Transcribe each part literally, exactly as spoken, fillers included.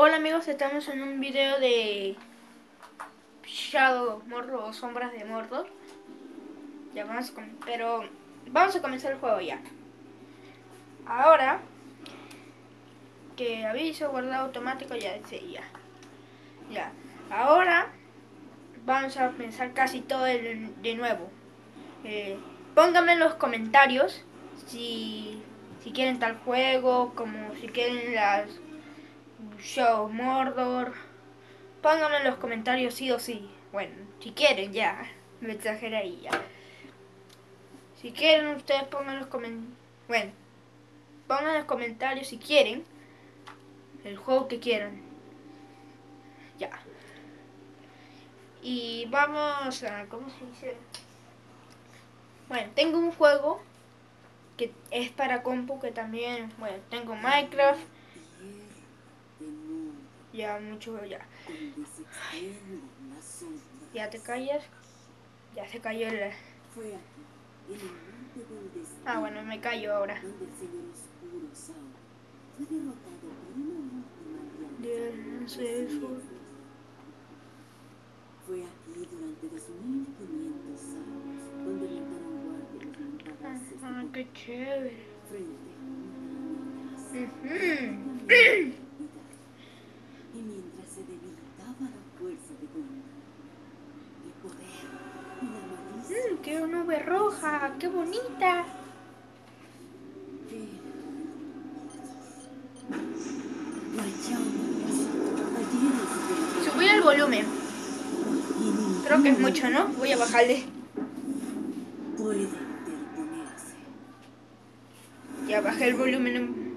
Hola amigos, estamos en un video de Shadow of Mordor o Sombras de Mordor. Ya vamos a com- pero vamos a comenzar el juego ya. Ahora que aviso guardado automático ya dice ya. Ya. Ahora vamos a pensar casi todo el- de nuevo. Eh, pónganme en los comentarios si si quieren tal juego, como si quieren las Shadow of Mordor. Pónganme en los comentarios sí o sí. Bueno, si quieren ya. Me exageré ahí ya. Si quieren ustedes pongan los comentarios. Bueno, pongan en los comentarios si quieren el juego que quieran. Ya. Y vamos a... ¿Cómo se dice? Bueno, tengo un juego que es para compu que también... Bueno, tengo Minecraft. Ya, mucho ya. Ya te callas. Ya se cayó el... Ah, bueno, me callo ahora. Fue aquí durante dos mil quinientos años donde montaron guardia los montarazos de Ah, qué chévere. frente a una amenaza Uh-huh. y mientras se debilitaba la fuerza de Gondor, el poder y la malicia. Mm, qué nube roja, qué bonita. Subí el volumen. Creo que es mucho, ¿no? Voy a bajarle. Puede interponerse. Ya bajé el volumen.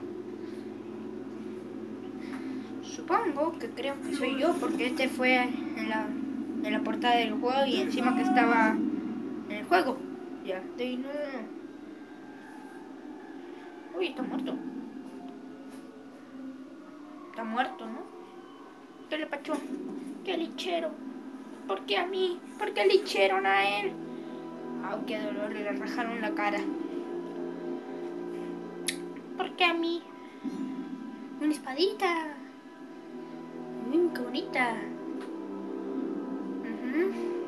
Supongo que creo que soy yo, porque este fue en la, en la portada del juego y encima que estaba en el juego. Ya, estoy no. Uy, está muerto. Está muerto, ¿no? ¿Qué le pachó? ¡Qué lichero! ¿Por qué a mí? ¿Por qué licharon a él? ¡Ay, qué dolor! Le rajaron la cara. ¿Por qué a mí? ¡Una espadita! ¡Mmm, qué bonita! Uh-huh.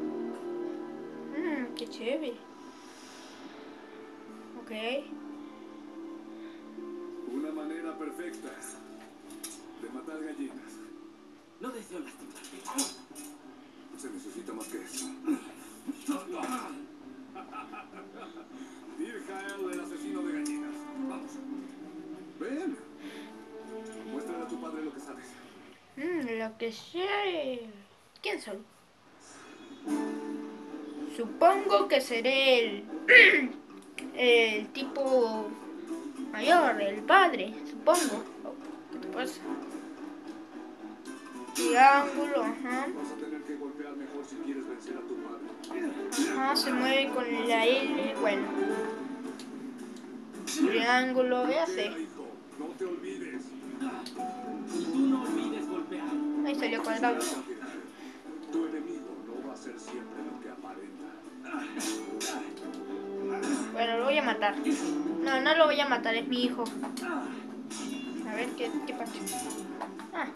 Mmm, qué chévere. Ok. Una manera perfecta de matar gallinas. No deseo lastimarte. Se necesita más que eso. Dirjael, el asesino de gallinas. Vamos. Ven. Muéstrale a tu padre lo que sabes. Mmm, lo que sé. ¿Quién soy? Supongo que seré el, el tipo mayor, el padre, supongo. ¿Qué te pasa? Triángulo, ajá. Vas a tener que golpear mejor si quieres vencer a tu padre. Ajá, se mueve con la L, bueno. Triángulo, ya sé. Hijo, no te olvides. Y tú no olvides golpear. Ahí salió cuadrado. Tu enemigo no va a ser siempre lo que aparenta. Bueno, lo voy a matar. No, no lo voy a matar, es mi hijo. A ver, ¿qué, qué pasa? Ah.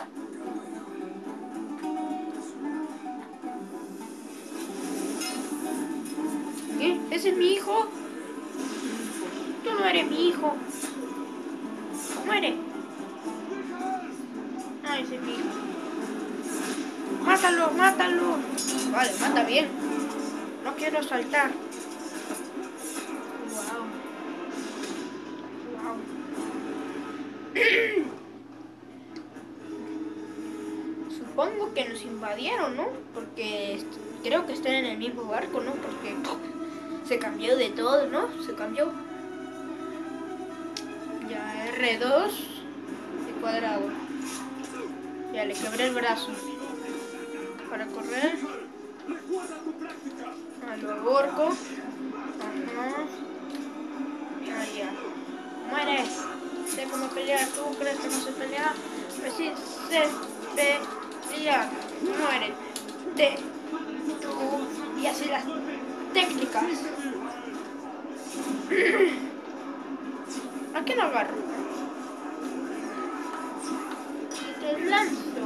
¿Qué? ¿Ese es mi hijo? Tú no eres mi hijo. Muere. Ah, ese es mi hijo. Mátalo, mátalo. Vale, mata bien. No quiero saltar. Wow. Wow. Supongo que nos invadieron, ¿no? Porque creo que están en el mismo barco, ¿no? Porque se cambió de todo, ¿no? Se cambió. Ya R dos de cuadrado. Ya le quebré el brazo. Para correr. A lo aborco. Ajá. Ahí ya. Muere. Sé cómo pelear. ¿Tú crees que no se pelea? Pues sí, sé pelear. Muere. Te. Tú. Y así las técnicas. ¿A quién agarro? Te lanzo.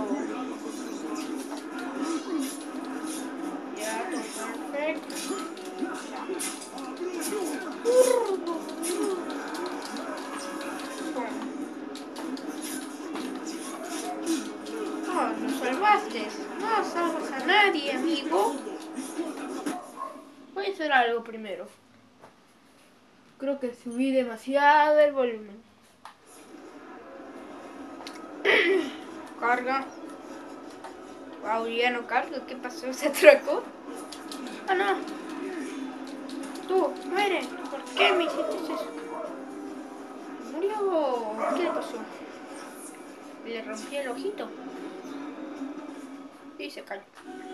existes. No salvas a nadie, amigo. Voy a hacer algo primero. Creo que subí demasiado el volumen. Carga. Wow, ya no carga. ¿Qué pasó? ¿Se atracó? Ah, no. Tú, muere. ¿Por qué me hiciste eso? ¿Murió? ¿Qué le pasó? Le rompí el ojito. Y se cayó.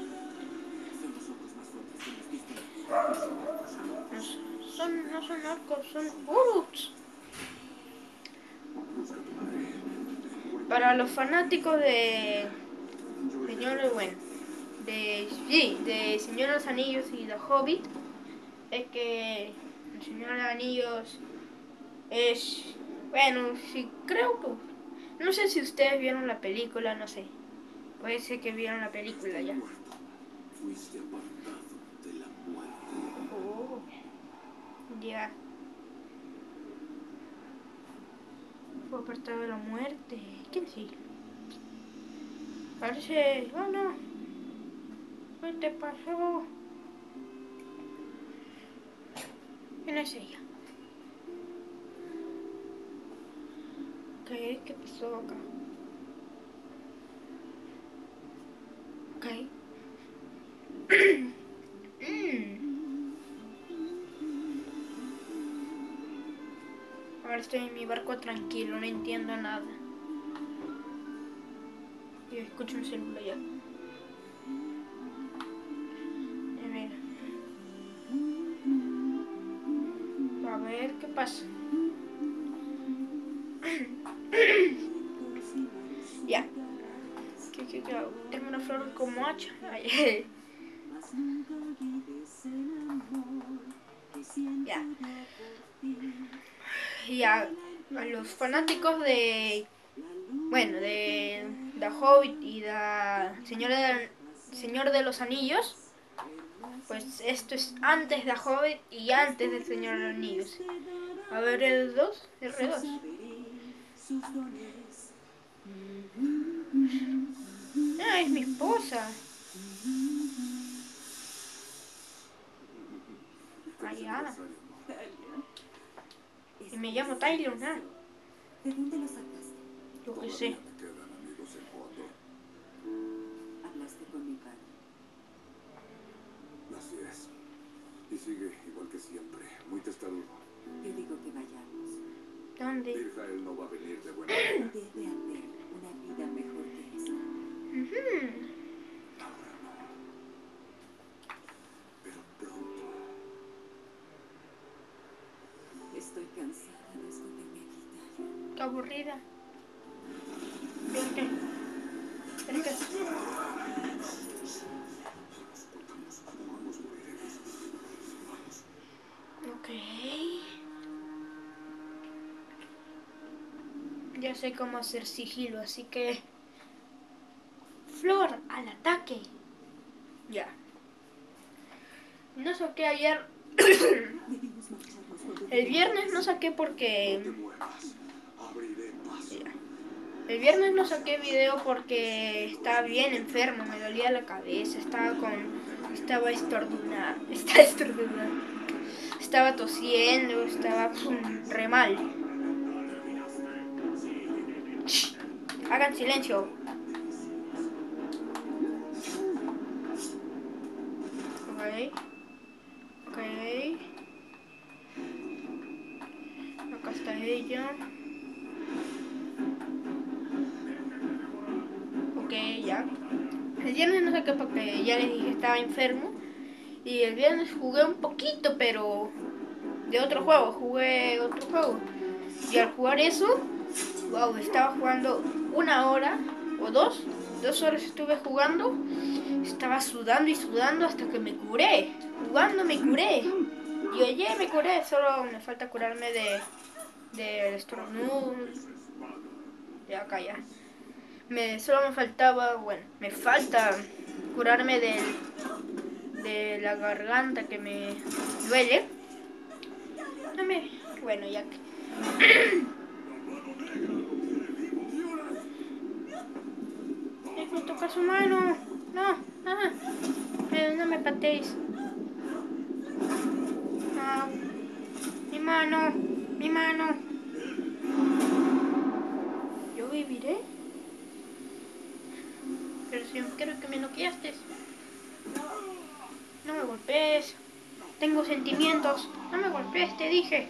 No son, no son orcos, son uruks. Para los fanáticos de Señor, bueno, de sí, de Señor de los Anillos y de Hobbit, es que el Señor de los Anillos es, bueno, sí, creo que, no sé si ustedes vieron la película, no sé, puede ser que vieron la película ya. Fuiste apartado de la muerte. Oh, ya. Fue apartado de la muerte. ¿Quién sí? Parece, oh no. ¿Qué te pasó? ¿Quién es ella? ¿Qué? ¿Qué pasó acá? Ok. mm. Ahora estoy en mi barco tranquilo, no entiendo nada. Y escucho un celular ya. A ver. A ver qué pasa. Ya. ¿Qué, qué, qué hago? Tengo una flor como hacha. Ay, ya. Ya. A los fanáticos de. Bueno, de. The Hobbit y de. Señor de, Señor de los Anillos. Pues esto es antes de Hobbit y antes del Señor de los Anillos. A ver el dos, el R dos. Ah, es mi esposa. Ariana. Y me llamo Tyler, ¿no? ¿De dónde lo sacaste? Yo qué sé. Todavía me quedan amigos en Mordor. Hablaste con mi padre. Así es. Y sigue igual que siempre, muy testarudo. Yo digo que vayamos. ¿Dónde? Dirjael no va a venir de buena gana. Debe haber una vida mejor que esta. Uh-huh. Ahora no. Pero pronto. Estoy cansada de esconderme aquí, Talia. Qué aburrida. ¿Por qué? ¿Por qué? Vamos, vamos, moriremos. Vamos. Ok. Ya sé cómo hacer sigilo, así que... Flor, al ataque. Ya. No saqué ayer... Debimos marcharnos cuando El viernes no saqué porque... No te muevas. Abriré paso. Ya. El viernes no saqué video porque estaba bien enfermo, me dolía la cabeza, estaba con... Estaba estornudando, estaba estornudando, estaba tosiendo, estaba pum, re mal. Shh, hagan silencio. Ok, ok. Acá está ella. Ok, ya. El viernes no saqué porque ya les dije que estaba enfermo. Y el viernes jugué un poquito, pero de otro juego, jugué otro juego. Y al jugar eso, wow, estaba jugando una hora o dos, dos horas estuve jugando. Estaba sudando y sudando hasta que me curé. Jugando me curé. Y ayer me curé, solo me falta curarme de del estornudo. De acá ya. Me, solo me faltaba, bueno, me falta curarme del, de la garganta que me duele. No me, bueno, ya que... Eh, me toca su mano. No, ah, eh, no me pateéis. Ah, mi mano, mi mano. Yo viviré. Pero si creo que me noqueaste. No me golpees. Tengo sentimientos. No me golpees, te dije.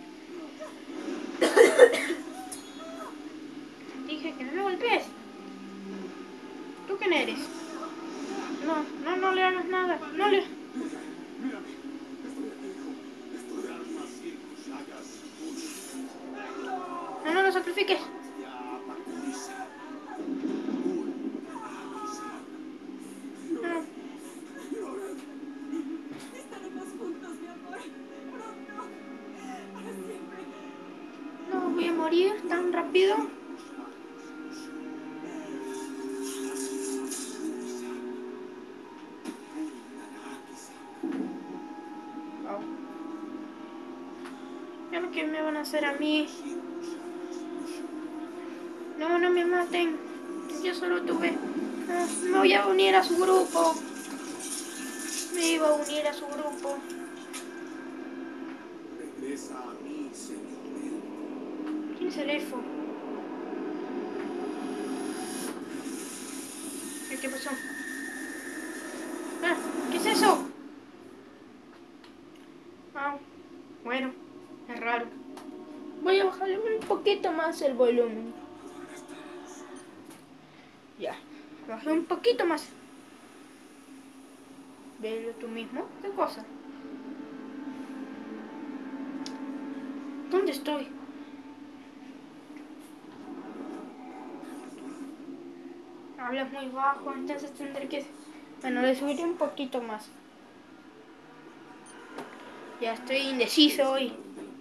Dije que no me golpees. ¿Tú quién eres? No, no, no le hagas nada. No le... Mírame. Estoy aquí, hijo. Esto de armas y llagas. No, no lo sacrifiques. Ya, Patricia. No. Estaremos juntos, mi amor. Pronto. Para siempre. No voy a morir tan rápido. Oh. Ya lo que me van a hacer a mí. No, no me maten. Yo solo tuve... Ah, me voy a unir a su grupo. Me iba a unir a su grupo. Regresa a mí, señor. ¿Quién es el elfo? ¿Qué pasó? Ah, ¿qué es eso? Ah, bueno, es raro. Voy a bajarle un poquito más el volumen. Ya, bajé un poquito más. Velo tú mismo. ¿Qué cosa? ¿Dónde estoy? Hablas muy bajo, entonces tendré que... Bueno, le subiré un poquito más. Ya estoy indeciso hoy.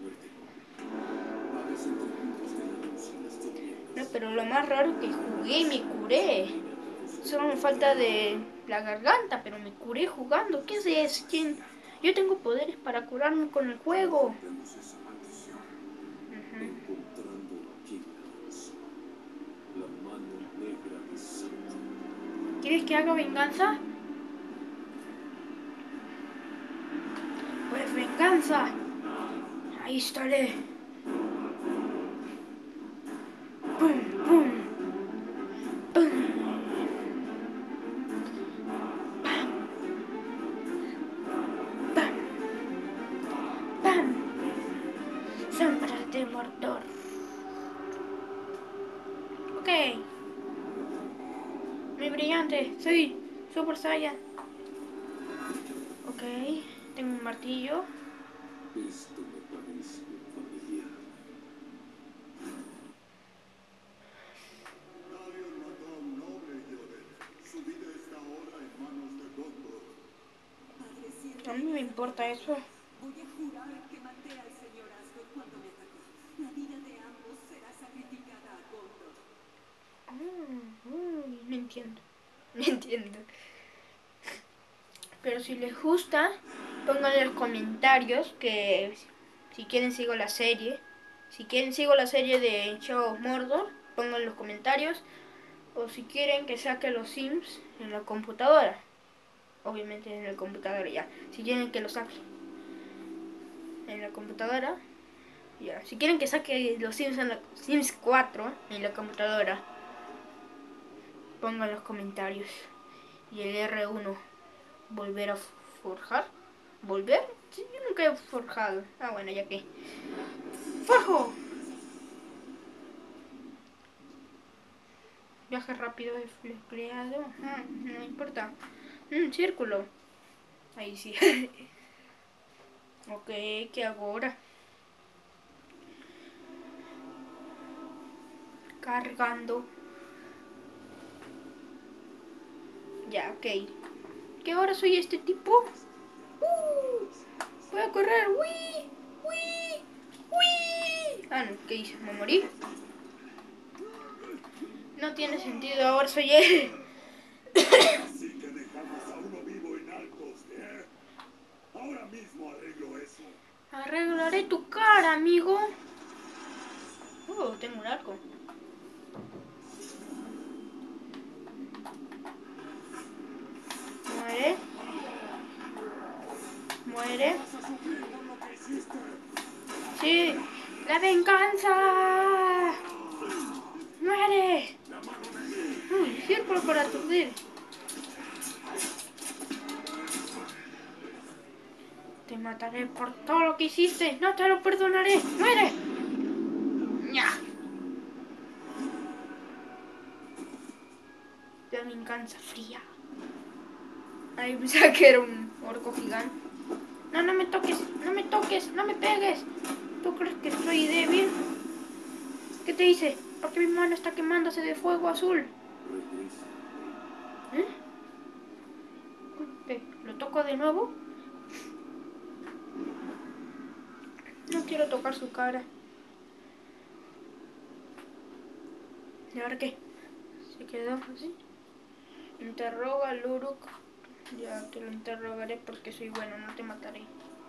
No, pero lo más raro es que jugué y me curé. Solo me falta de la garganta, pero me curé jugando. ¿Qué es eso? ¿Quién? Yo tengo poderes para curarme con el juego. Tenemos esa maldición. Uh-huh. Encontrando aquí la mano negra de Santa. ¿Quieres que haga venganza? Pues venganza. Ahí estaré. ¡Pum, pum! ¡Pum! ¡Pam! ¡Pam! ¡Pam! Sombras de Mordor. Ok. Muy brillante. Soy Super Saiyan. Ok. Tengo un martillo. Esto me parece familiar. Darius mató a un noble, Yoden. Su vida está ahora en manos de Gondor. Padre, siempre A mí me importa eso. voy a jurar que maté al señor Asgore cuando me atacó. La vida de ambos será sacrificada a Gondor. Mm, mm, no entiendo. No entiendo. Pero si les gusta, pongan en los comentarios que si quieren sigo la serie. Si quieren sigo la serie de Shadow of Mordor, pongan en los comentarios. O si quieren que saque los Sims en la computadora. Obviamente en la computadora ya. Si quieren que lo saque en la computadora, ya. Si quieren que saque los Sims en la Sims cuatro en la computadora, pongan en los comentarios. Y el R uno, volver a forjar. ¿Volver? Sí, yo nunca he forjado. Ah, bueno, ya que. ¡Forjo! Viaje rápido desplegado. Ah, no importa. Un círculo. Ahí sí. Ok, ¿qué hago ahora? Cargando. Ya, ok. ¿Qué ahora soy este tipo? ¡Uh! Voy a correr. ¡Uy! ¡Uy! ¡Uy! Ah, no, ¿qué hice? ¿Me morí? No tiene sentido, ahora soy él. Así que dejamos a uno vivo en Altos, ¿eh? Ahora mismo arreglo eso. Arreglaré tu cara, amigo. Oh, tengo un arco. Muere. Sí. ¡La venganza! ¡Muere! Uy, círculo para aturdir. Te mataré por todo lo que hiciste. No te lo perdonaré. ¡Muere! ¡Ya! La venganza fría. Ay, pensaba que era un orco gigante. No, no me toques, no me toques, no me pegues. ¿Tú crees que soy débil? ¿Qué te hice? Porque mi mano está quemándose de fuego azul. ¿Eh? ¿Qué? ¿Lo toco de nuevo? No quiero tocar su cara. ¿Y ahora qué? Se quedó así. Interroga al Uruk. Ya te lo interrogaré porque soy bueno, no te mataré.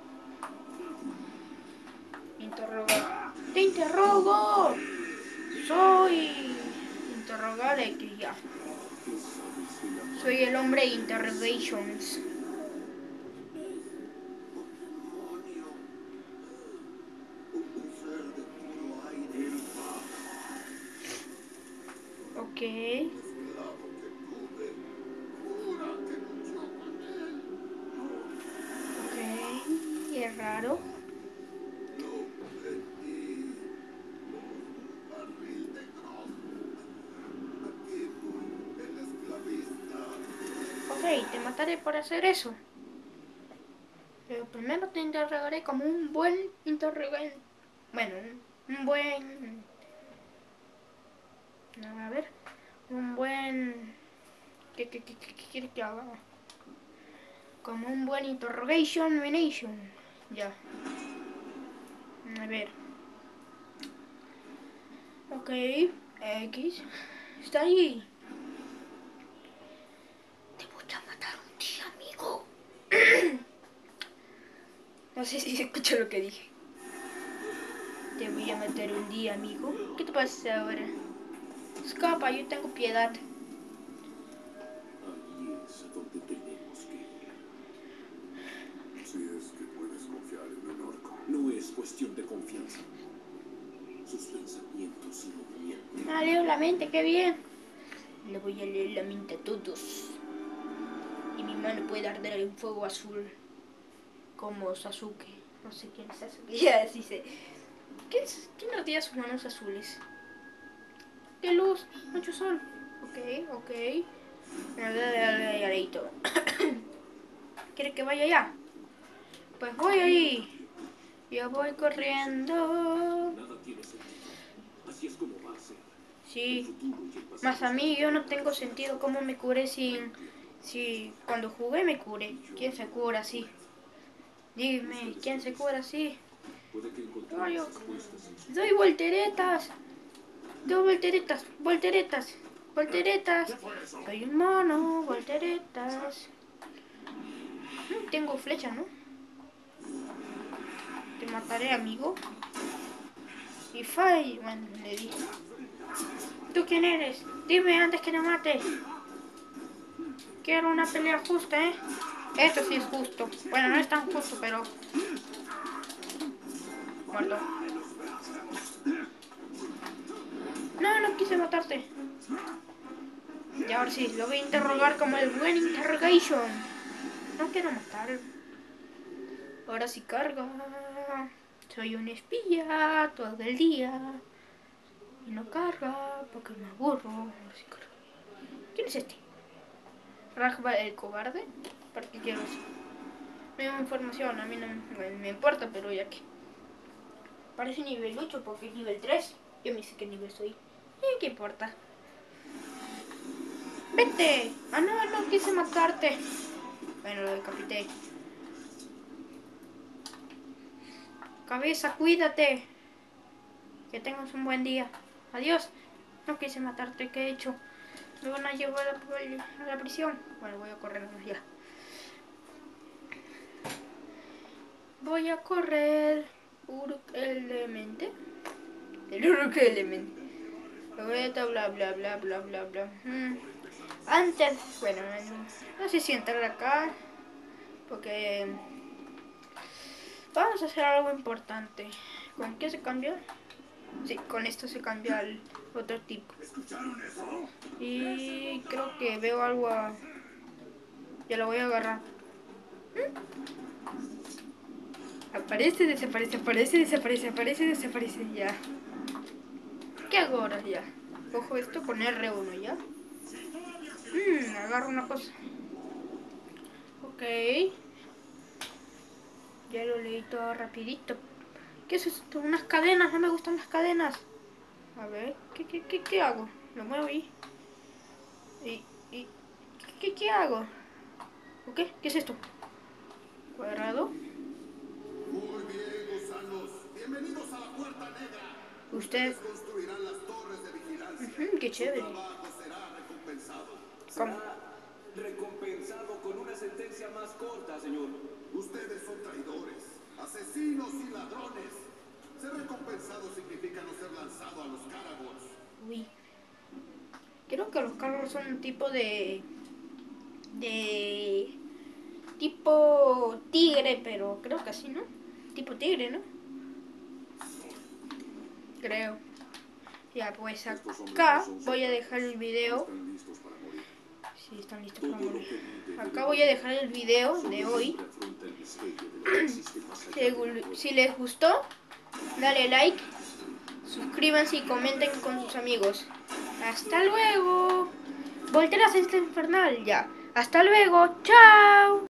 Interrogar. ¡Te interrogo! Soy... Interrogar X ya. Soy el hombre de interrogations. Ok. Ok. Es raro. Ok, te mataré por hacer eso. Pero primero te interrogaré como un buen interrogante. Bueno, un, un buen... A ver. Un buen... ¿Qué, qué, qué, qué, qué quieres que haga? Como un buen interrogation venation. Ya. A ver. Ok. X. Está ahí. Te voy a matar un día, amigo. No sé si se escuchó lo que dije. Te voy a matar un día, amigo. ¿Qué te pasa ahora? Escapa, yo tengo piedad. Ahí es a donde tenemos que ir. Si es que puedes confiar en un orco. No es cuestión de confianza. Sus pensamientos no mienten. Ah, leo la mente, qué bien. Le voy a leer la mente a todos. Y mi mano puede arder en fuego azul. Como Sasuke. No sé quién es Sasuke. Ya, sí sé. ¿Quién, quién ardía sus manos azules? ¡Qué luz! Mucho sol. Ok, ok. Todo. ¿Quiere que vaya allá? Pues voy ahí. Yo voy corriendo. Nada tiene sentido. Así es como va a ser. Sí. Más a mí yo no tengo sentido cómo me curé sin... Si cuando jugué me curé. ¿Quién se cura así? Dime, ¿quién se cura así? Puede que No, encontremos yo... respuestas en su... Doy volteretas. Doy volteretas, volteretas, volteretas. Soy un mono, volteretas. Mm, tengo flecha, ¿no? Te mataré, amigo. Y fai, bueno, le dije. ¿Tú quién eres? Dime antes que te mate. Quiero una pelea justa, ¿eh? Esto sí es justo. Bueno, no es tan justo, pero... Muerto. No, no quise matarte. Y ahora sí, lo voy a interrogar como el buen interrogation. No quiero matar. Ahora sí carga. Soy un espía todo el día. Y no carga porque me aburro. Ahora sí carga. ¿Quién es este? Rajba el cobarde. ¿Para qué quiero eso? No hay información, a mí no me, me importa, pero ya que... Parece nivel ocho porque es nivel tres. Yo me sé qué nivel soy. ¿Y qué importa? ¡Vete! Ah, no, no quise matarte. Bueno, lo decapité. Cabeza, cuídate. Que tengas un buen día. Adiós. No quise matarte, ¿qué he hecho? Me van a llevar a la, a la prisión. Bueno, voy a correr ya. Voy a correr. Uruk Elemente. El Uruk Elemente. Bla, bla, bla, bla, bla, bla. Hmm. Antes, bueno, no sé si entrar acá. Porque Vamos a hacer algo importante. ¿Con qué se cambia? Sí, con esto se cambia al otro tipo. ¿Escucharon eso? Y creo que veo algo a... Ya lo voy a agarrar. ¿Mm? Aparece, desaparece, aparece, desaparece, aparece, desaparece, ya. ¿Qué hago ahora? Ya. Cojo esto con R uno, ¿ya? Mmm, agarro una cosa. Ok. Ya lo leí todo rapidito. ¿Qué es esto? Unas cadenas, no me gustan las cadenas. A ver, ¿qué, qué, qué, qué hago? Lo muevo ahí. ¿Y, y qué, qué, qué hago? ¿O qué? ¿Qué es esto? Cuadrado. Muy bien, gusanos. Bienvenidos a la Puerta Negra. Usted... Construirán las torres de vigilancia. Uh-huh, qué chévere. Su trabajo será recompensado. ¿Cómo? Será recompensado con una sentencia más corta, señor. Ustedes son traidores, asesinos y ladrones. Ser recompensado significa no ser lanzado a los Caragors. Uy. Creo que los carros son un tipo de... De... Tipo tigre, pero creo que así, ¿no? Tipo tigre, ¿no? Creo. Ya, pues acá voy a dejar el video. Están listos para morir. Sí, están listos para morir. Acá voy a dejar el video de hoy. Si les gustó, dale like, suscríbanse y comenten con sus amigos. Hasta luego. Volteras este infernal, ya. Hasta luego. Chao.